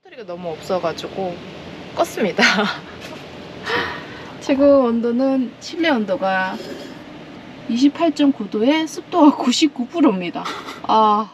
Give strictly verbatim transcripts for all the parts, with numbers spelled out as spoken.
배터리가 너무 없어가지고 껐습니다. 지금 온도는 실내 온도가 이십팔 점 구 도에 습도가 구십구 퍼센트입니다. 아,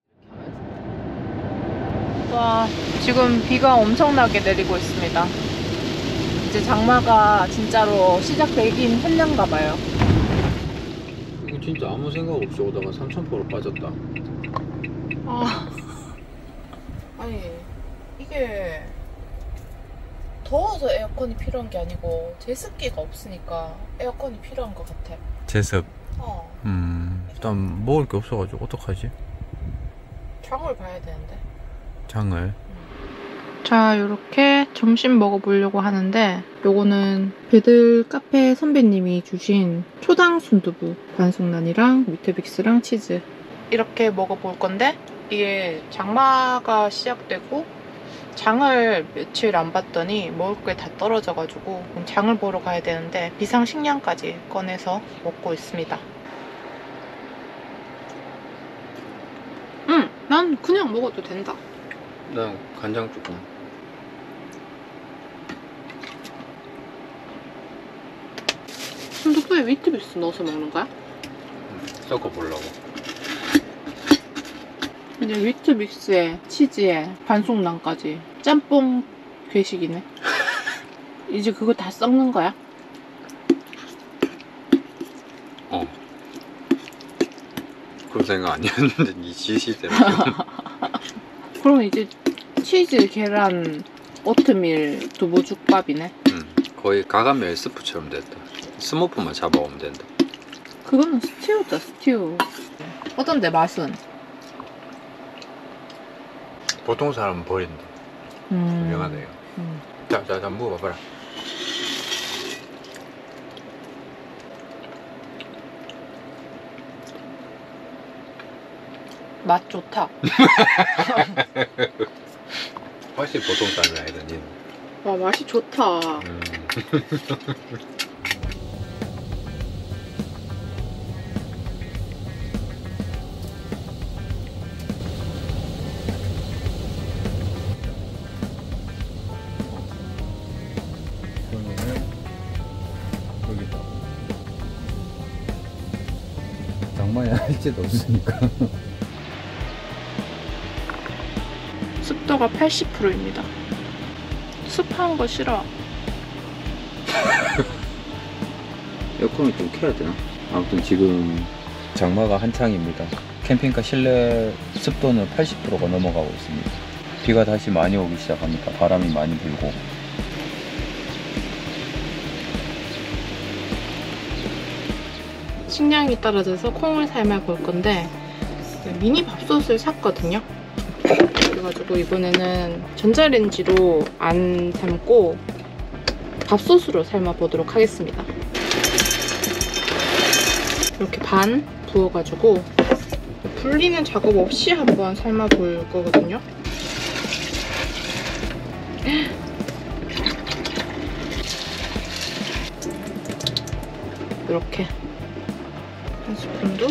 와, 지금 비가 엄청나게 내리고 있습니다. 이제 장마가 진짜로 시작되긴 했는가 봐요. 이거 진짜 아무 생각 없이 오다가 삼천포로 빠졌다. 아, 아니 이게 더워서 에어컨이 필요한 게 아니고 제습기가 없으니까 에어컨이 필요한 것 같아. 제습. 어. 음. 일단 먹을 게 없어가지고 어떡하지? 장을 봐야 되는데. 장을. 자, 요렇게 점심 먹어보려고 하는데 요거는 배들 카페 선배님이 주신 초당 순두부 반숙란이랑 위트빅스랑 치즈 이렇게 먹어볼 건데, 이게 장마가 시작되고 장을 며칠 안 봤더니 먹을 게 다 떨어져가지고 장을 보러 가야 되는데 비상식량까지 꺼내서 먹고 있습니다. 응, 난 그냥 먹어도 된다. 난 간장 조금. 순두부에 위트빅스 넣어서 먹는 거야? 섞어 보려고. 이제 위트빅스에 치즈에 반숙란까지 짬뽕 괴식이네. 이제 그거 다 섞는 거야? 어. 그런 생각 아니었는데 니 지시대로. 그럼 이제 치즈, 계란, 오트밀, 두부죽밥이네. 응. 거의 가가멜 스프처럼 됐다. 스모프만 잡아오면 된다. 그거는 스튜다, 스튜. 어떤데 맛은? 보통 사람은 버린다. 음. 유명하네요. 음. 자, 자, 자, 먹어봐라. 맛 좋다. 훨씬 보통 사람이 아니다, 니는. 와, 맛이 좋다. 음. 여기다. 장마야 할지도 없으니까. 습도가 팔십 퍼센트입니다. 습한 거 싫어. 에어컨을 좀 켜야 되나? 아무튼 지금 장마가 한창입니다. 캠핑카 실내 습도는 팔십 퍼센트가 넘어가고 있습니다. 비가 다시 많이 오기 시작합니다. 바람이 많이 불고. 식량이 떨어져서 콩을 삶아 볼 건데 미니 밥솥을 샀거든요. 그래가지고 이번에는 전자레인지로 안 삶고 밥솥으로 삶아 보도록 하겠습니다. 이렇게 반 부어가지고 불리는 작업 없이 한번 삶아 볼 거거든요. 이렇게 한 스푼도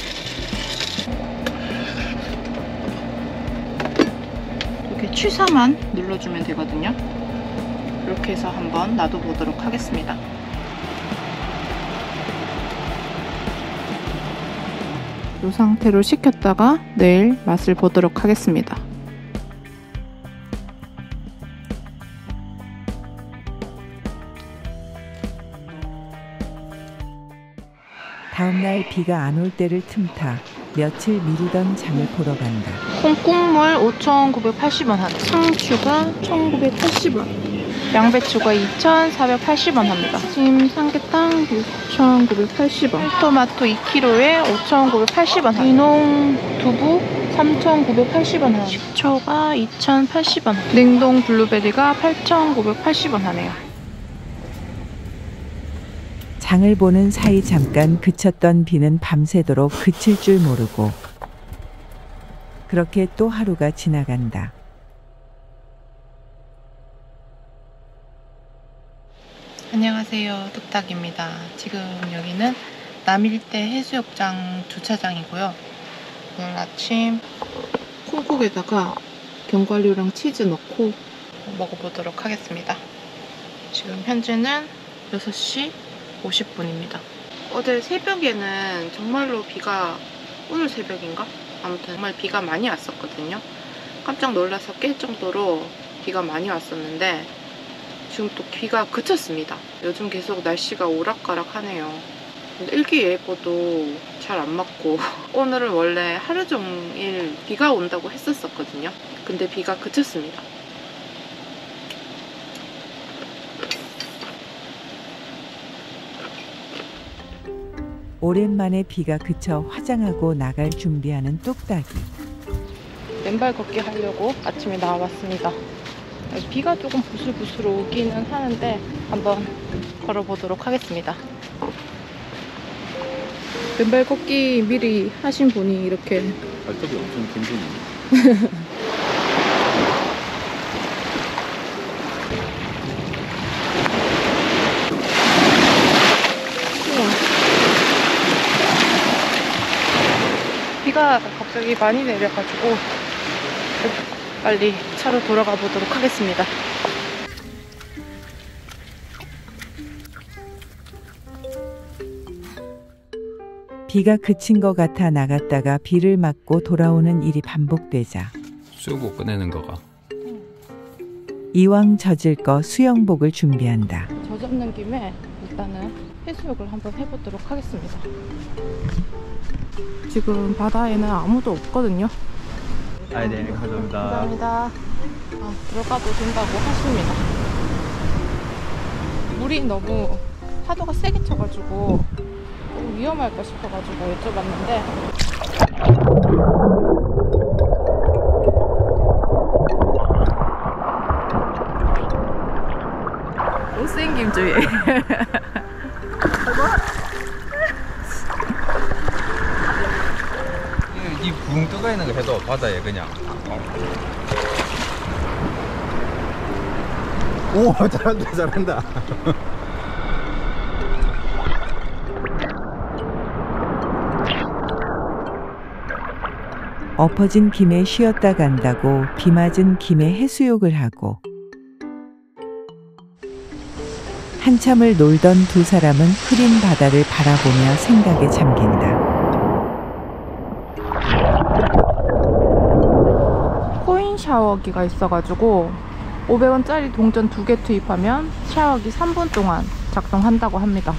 이렇게 취사만 눌러주면 되거든요. 이렇게 해서 한번 놔둬보도록 하겠습니다. 이 상태로 식혔다가 내일 맛을 보도록 하겠습니다. 다음날 비가 안 올 때를 틈타 며칠 미루던 장을 보러 간다. 콩국물 오천구백팔십 원 하네. 상추가 천구백팔십 원. 양배추가 이천사백팔십 원 합니다. 찜 삼계탕 육천구백팔십 원. 토마토 이 킬로그램에 오천구백팔십 원. 귀농 두부 삼천구백팔십 원 하네. 식초가 이천팔십 원. 냉동 블루베리가 팔천구백팔십 원 하네요. 장을 보는 사이 잠깐 그쳤던 비는 밤새도록 그칠 줄 모르고 그렇게 또 하루가 지나간다. 안녕하세요, 뚝딱입니다. 지금 여기는 남일대 해수욕장 주차장이고요. 오늘 아침 콩국에다가 견과류랑 치즈 넣고 먹어보도록 하겠습니다. 지금 현재는 여섯 시 오십 분입니다. 어제 새벽에는 정말로 비가, 오늘 새벽인가? 아무튼 정말 비가 많이 왔었거든요. 깜짝 놀라서 깰 정도로 비가 많이 왔었는데 지금 또 비가 그쳤습니다. 요즘 계속 날씨가 오락가락하네요. 일기예보도 잘 안 맞고 오늘은 원래 하루 종일 비가 온다고 했었거든요. 근데 비가 그쳤습니다. 오랜만에 비가 그쳐 화장하고 나갈 준비하는 뚝딱이. 맨발 걷기 하려고 아침에 나와봤습니다. 비가 조금 부슬부슬 오기는 하는데 한번 걸어보도록 하겠습니다. 맨발 걷기 미리 하신 분이 이렇게 발톱이 엄청 긴 분이네. 비가 갑자기 많이 내려가지고 빨리 차로 돌아가 보도록 하겠습니다. 비가 그친 것 같아 나갔다가 비를 맞고 돌아오는 일이 반복되자 쓰고 꺼내는 거가. 이왕 젖을 거 수영복을 준비한다. 저 잡는 김에 일단은 해수욕을 한번 해보도록 하겠습니다. 지금 바다에는 아무도 없거든요. 아, 네, 감사합니다. 감사합니다. 아, 들어가도 된다고 하십니다. 물이 너무 파도가 세게 쳐가지고 너무 위험할까 싶어가지고 여쭤봤는데 못생김 주의. 이 붕 뜨고 있는 거 해도 바다에 그냥. 오, 잘한다, 잘한다. 엎어진 김에 쉬었다 간다고 비 맞은 김에 해수욕을 하고 한참을 놀던 두 사람은 흐린 바다를 바라보며 생각에 잠긴다. 코인 샤워기가 있어가지고 오백 원짜리 동전 두 개 투입하면 샤워기 삼 분 동안 작동한다고 합니다.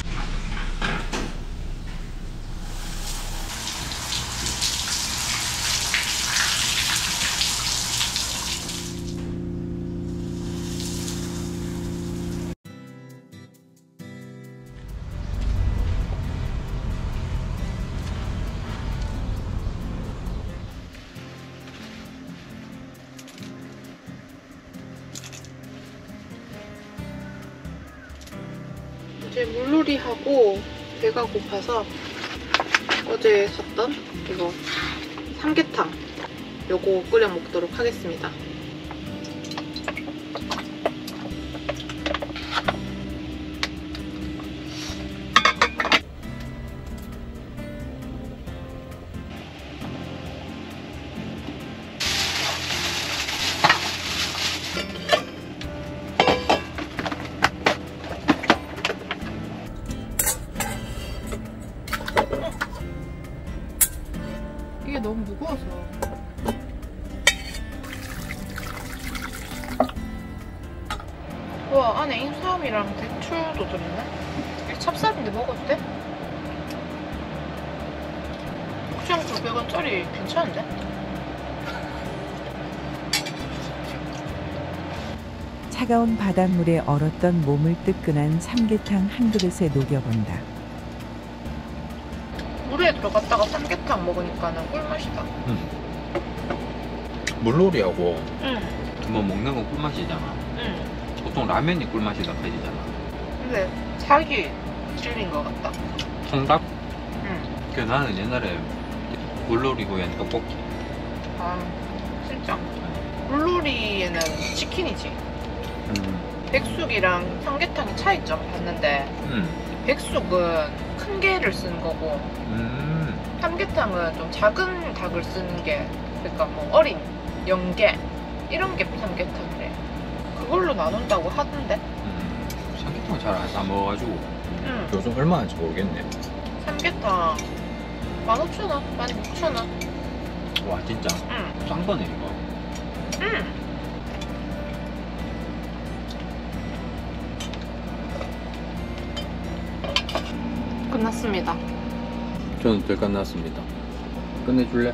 이제 물놀이 하고 배가 고파서 어제 샀던 이거 삼계탕 요거 끓여 먹도록 하겠습니다. 이게 너무 무거워서. 와, 안에 인삼이랑 대추도 들었네? 이게 찹쌀인데 먹어도 돼? 그냥 구백 원짜리 괜찮은데? 차가운 바닷물에 얼었던 몸을 뜨끈한 삼계탕 한 그릇에 녹여본다. 물에 들어갔다가 삼계탕 먹으니까는 꿀맛이다. 응. 물놀이하고 응. 뭐 먹는 건 꿀맛이잖아. 응. 보통 라면이 꿀맛이다 해지잖아. 근데 살기 질린 것 같다. 통닭? 응. 그 나는 옛날에 물놀이 후엔 떡볶이. 아, 진짜. 물놀이에는 치킨이지. 음. 백숙이랑 삼계탕의 차이점 봤는데 음. 백숙은 큰 게를 쓰는 거고 음. 삼계탕은 좀 작은 닭을 쓰는 게, 그러니까 뭐 어린 영개 이런 게 삼계탕이래. 그걸로 나눈다고 하던데. 음, 삼계탕 잘 안 싸 먹어가지고 응. 요즘 얼마인지 모르겠네. 삼계탕 만 오천 원, 만 육천 원. 와 진짜 응. 싼 거네 이거. 응. 끝났습니다. 저는 들 끝났습니다. 끝내줄래?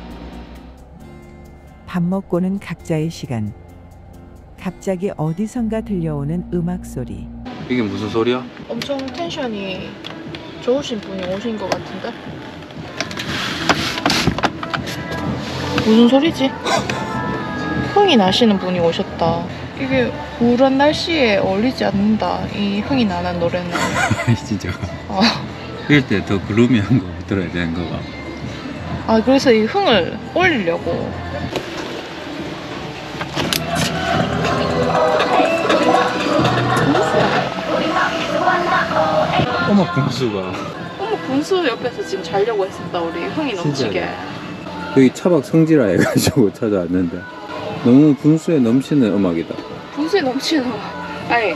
밥 먹고는 각자의 시간. 갑자기 어디선가 들려오는 음악 소리. 이게 무슨 소리야? 엄청 텐션이 좋으신 분이 오신 것 같은데? 무슨 소리지? 흥이 나시는 분이 오셨다. 이게 우울한 날씨에 어울리지 않는다. 이 흥이 나는 노래는. 진짜. 어. 이럴 때 더 글루미한 거 들어야 되는 거가. 아 그래서 이 흥을 올리려고. 어머 분수가. 어머 분수 옆에서 지금 자려고 했었다 우리 흥이 넘치게. 여기 차박 성지라 해가지고 찾아왔는데 너무 분수에 넘치는 음악이다. 분수에 넘치는 음악. 아니.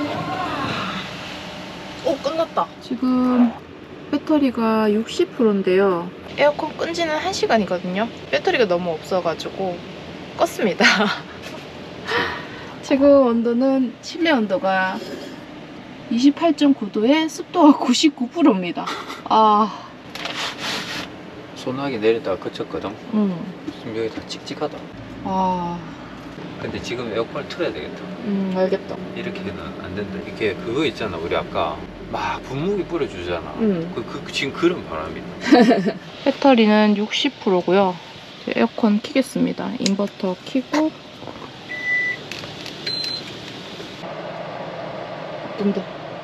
오 끝났다. 지금 배터리가 육십 퍼센트인데요. 에어컨 끈 지는 한 시간이거든요. 배터리가 너무 없어가지고 껐습니다. 지금 온도는 실내 온도가 이십팔 점 구 도에 습도가 구십구 퍼센트입니다. 아, 소나기 내리다가 그쳤거든. 음, 지금 여기 다 칙칙하다. 아, 근데 지금 에어컨을 틀어야 되겠다. 음, 알겠다. 이렇게는 안 된다. 이게 그거 있잖아. 우리 아까 막 분무기 뿌려주잖아. 음. 그, 그 지금 그런 바람이다. 배터리는 육십 퍼센트고요. 에어컨 키겠습니다. 인버터 키고. 뜬다.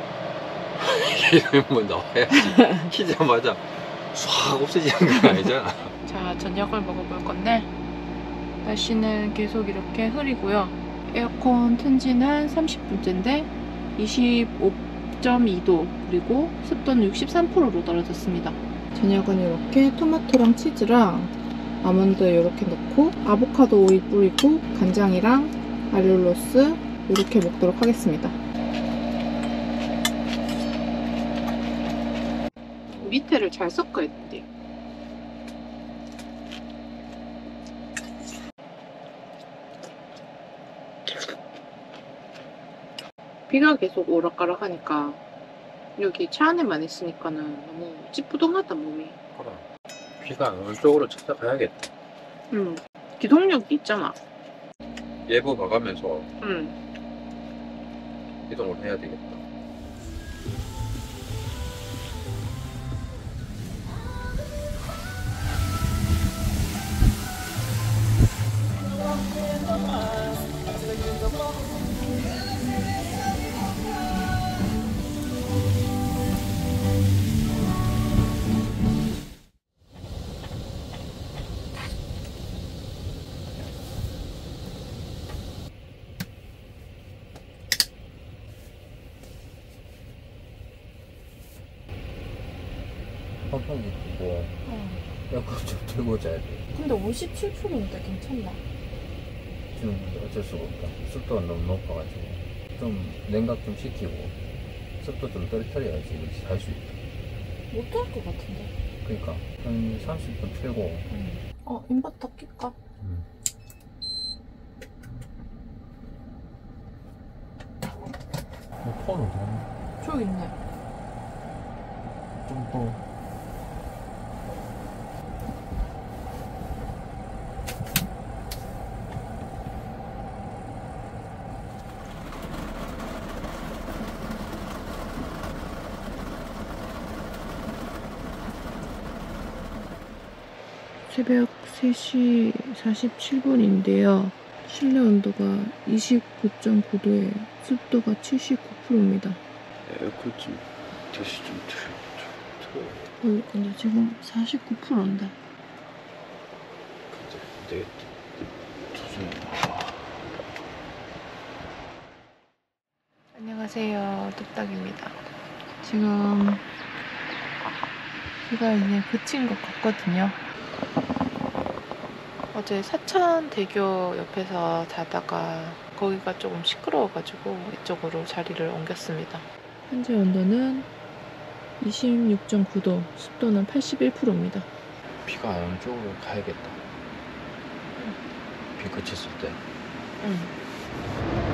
이러면 나와야지. 키자마자 싹 없어지는 거 아니잖아. 자, 저녁을 먹어볼 건데 날씨는 계속 이렇게 흐리고요. 에어컨 튼 지는 삼십 분째인데 이십오 점 이 도 그리고 습도는 육십삼 퍼센트로 떨어졌습니다. 저녁은 이렇게 토마토랑 치즈랑 아몬드 이렇게 넣고 아보카도 오일 뿌리고 간장이랑 알룰로스 이렇게 먹도록 하겠습니다. 밑에를 잘 섞어야 돼요. 비가 계속 오락가락 하니까 여기 차 안에만 있으니까는 너무 찌뿌둥하다 몸이. 그래. 비가 어느 쪽으로 찾아가야겠다. 응. 기동력 있잖아. 예보 봐가면서 응. 이동을 해야 되겠다. 선풍기 끄고 어. 에어컨 좀 틀고 자야 돼. 근데 오십칠 퍼센트인데 괜찮나? 지금 어쩔 수가 없다. 습도가 너무 높아가지고 좀 냉각 좀 시키고 습도 좀 떨어뜨려야지 살 수 있다. 못할 것 같은데. 그러니까 한 삼십 분 틀고. 응. 어, 인버터 낄까? 음. 뭐 폰 어디 갔나? 저기 있네. 좀 더. 새벽 세 시 사십칠 분인데요. 실내 온도가 이십구 점 구 도에 습도가 칠십구 퍼센트입니다. 에어컨 좀 다시 좀 틀어. 어, 근데 지금 사십구 퍼센트인데. 근데 조심해. 안녕하세요. 뚝딱입니다. 지금 비가 이제 그친 것 같거든요. 어제 사천대교 옆에서 자다가 거기가 조금 시끄러워가지고 이쪽으로 자리를 옮겼습니다. 현재 온도는 이십육 점 구 도, 습도는 팔십일 퍼센트입니다. 비가 안 오는 쪽으로 가야겠다. 비 그쳤을 때. 응.